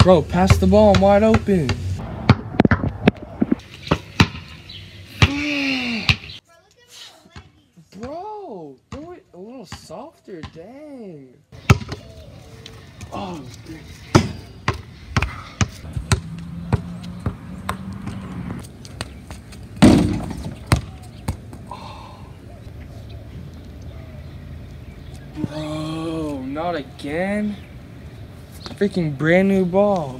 Bro, pass the ball. I'm wide open. Bro, throw it a little softer. Dang. Oh, dang. Bro, not again. Freaking brand new ball.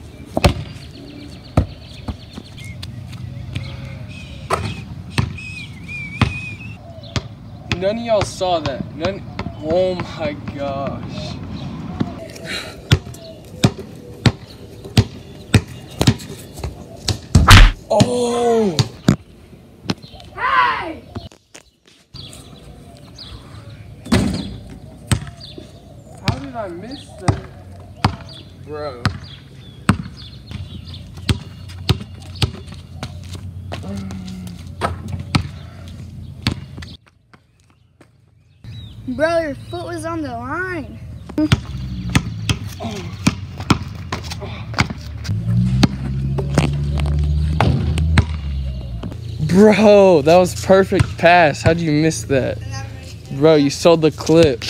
None of y'all saw that. None. Oh my gosh. Oh. Hey! How did I miss that? Bro. Bro, your foot was on the line. Bro, that was perfect pass. How'd you miss that? Bro, you sold the clip.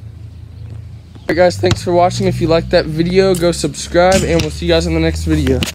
Alright guys, thanks for watching. If you liked that video, go subscribe and we'll see you guys in the next video.